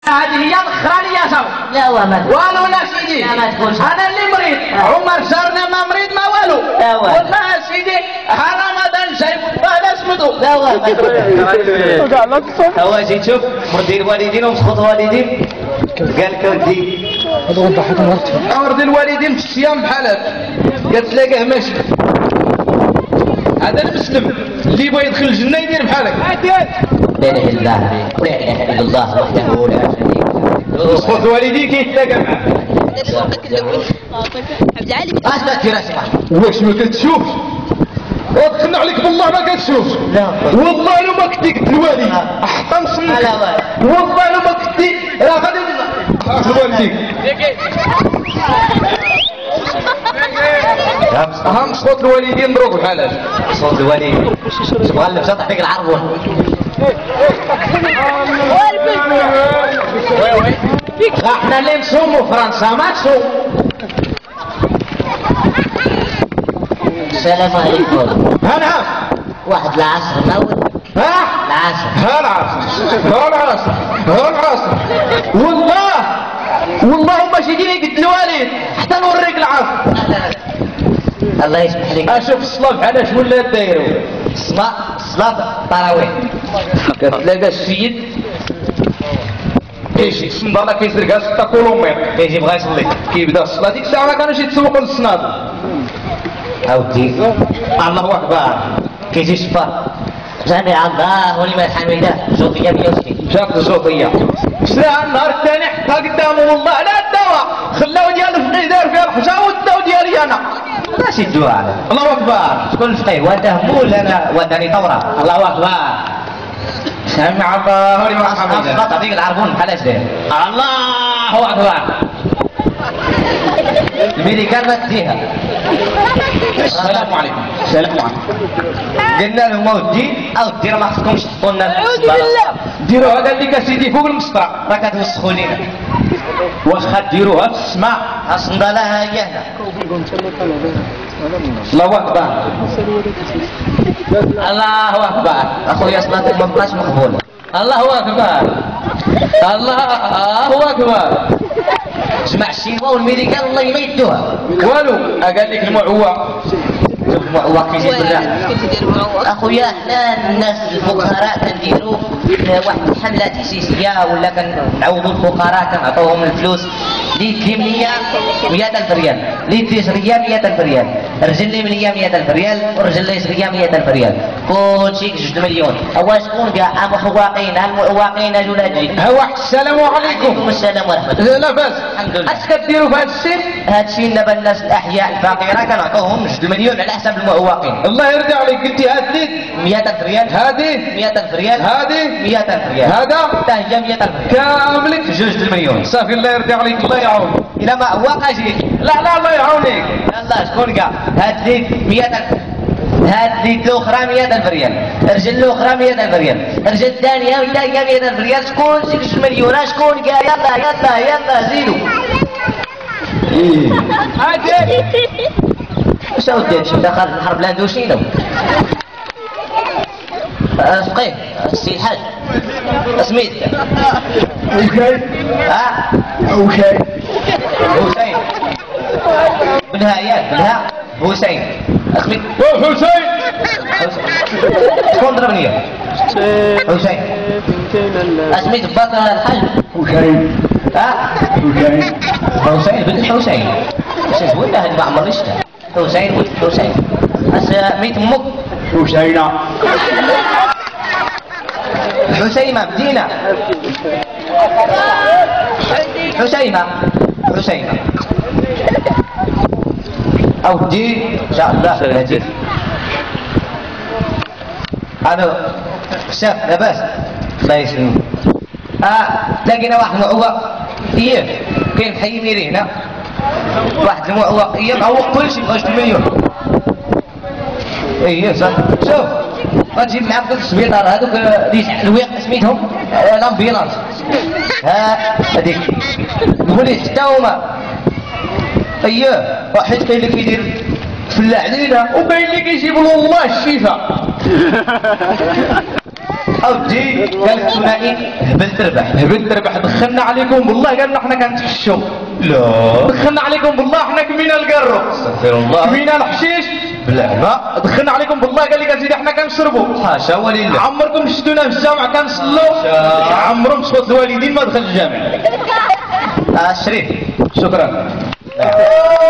هذه هي الاخرانيه صاحبي. لا والو لا سيدي. لا ما تقولش. انا اللي مريض. عمر جارنا ما مريض ما والو. لا والله. والله يا سيدي رمضان جاي والله لا سمدو. لا ما تقولش. هو جيت شوف مرضي الوالدين ومسخط الوالدين قال لك ودي مرضي الوالدين في الصيام بحال هكا قالت تلاقاه ماشي. هذا المسلم اللي يبغى يدخل الجنه يدير بحال هكا. لا اله الا الله لا اله الا الله وحده لا شريك له. مسخط الوالدين كيتلاقى معاه. عبد العالي اش بك في راسك؟ واش ما كتشوفش؟ وتقنع عليك بالله ما كتشوفش. لا والله لو ما كنتي قلت الوالد احطم سمك. لا والله لو ما كنتي راه غادي والديك. اهم صوت الوالدين مبروك بحال هكا. صوت الوالدين مغلب شاط عليك العربون. احنا اللي نصوموا فرنسا ما تصوم. السلام عليكم. ها نعم. واحد العصر ناول ها العصر. ها العصر. والله ما شديني قلت الوالد حتى نوريك العصر. الله يسمح لك. اشوف الصلاه بحال شنو ولا دايروا. صلاة التراويح كتلاقى السيد كيجي الصندالة كيسرقها 6 كيلومتر كيجي بغا يصلي كيبدا الصلاة. ديك الساعة ما كانوش يتسوقوا للصنادل. عاودتي الله اكبر كيجي الشفار سمع الله ولمن حمده زوفيا 160. جات الزوطية ساعة النهار الثاني حطها قدامه والله على الدواء خلاو ديال الفقيه دار فيها الحجا وداو ديالي انا. ماشي الدعاء. الله اكبر. شكون الفقيه واده مو ولا انا وداني ثوره. الله اكبر. سمع الله لمن حمده. تعطيك العربون بحال اش داير. الله اكبر. الميديكال ما تديها. السلام عليكم. قلنا لهم اودي راه ما خصكمش تحطوا لنا ديروا هذا اللي كسيدي فوق المسطره راه كتوسخوا لينا. واش غديروها في السماء؟ الصندالة هي هنا. الله اكبر. الله اكبر. اخويا صلاتك ما بقاش مقبوله. الله اكبر. الله اكبر. جمع الشيوه والميديكال والله ما يدوها والو. قال لك المعوه. المعوه كيجي بالراحه. اخويا حنا الناس الفقراء كنديروا واحد الحمله تاسيسيه ولا كنعوضوا الفقراء كنعطوهم الفلوس. ليدي 100,000 ريال، ليدي سريه 100,000 ريال، الرجل لي مليا 100,000 ريال، والرجل لي سريه 100,000 ريال، كلشي 2 مليون. هو شكون كاع المحوقين المعوقين الولاد؟ ها واحد السلام عليكم. وعليكم السلام ورحمه الله. لا باس. الحمد لله. اش كديروا في هذا الشيء؟ هذا الشيء دابا الناس الاحياء الفقيره كنعطوهم 2 مليون على حساب المعوقين. الله يرضي عليك. قلتي هاد ليد 100,000 ريال، هذه 100,000 ريال، هذه 100,000 ريال، هذا حتى هي 100,000 ريال كاملك 2 مليون. صافي. الله يرضي عليك. الله يعاون. الى ما هو اجيك. لا الله يعاونك. يلا شكون كاع هاد ليك 100,000، هاد ليك الاخرى 100,000 ريال، الرجل الاخرى 100,000 ريال، الرجل الثانيه ولا هي 100,000 ريال. شكون 6 مليون؟ شكون كاع؟ يلا زيدوا. واش اودي هادشي دخل الحرب الاندوشينا. فقيه السي الحاج سميت اوكي. اوكي حسين بالها ياك بالها حسين اسميت حسين. شكون ضربني؟ حسين. اسميت بكر الحاج حسين. حسين بن حسين. اش وين هاد ما عمرني شفتها. حسين ولد حسين. اسميت امك حسينة. حسيمة مدينة. حسيمة أودي إن شاء الله نجيك. هذا شاف لاباس الله يسلمك. لقينا واحد معوق كاين حي ميري هنا. واحد المعوق معوق كلشي ب 2 مليون. صح. شوف غتجيب معاك في السبيطار هذوك الويق سميتهم لامبيلانس. هذيك البوليس حتى هما. واحد كاين اللي كيدير فلاح علينا وكاين اللي كيجيب له الله الشفاء. اودي قال الثنائي هبل تربح دخلنا عليكم بالله قالنا احنا كنتحشوا. لا دخلنا عليكم بالله احنا كمينا القرو. استغفر الله. كمينا الحشيش. بالله. دخلنا عليكم بالله قال لك اسيدي احنا كنشربوا. حاشا ولله. عمركم شفتونا في الجامع كنصلوا؟ عمرهم صوت الوالدين ما دخل الجامع. شريف شكرا.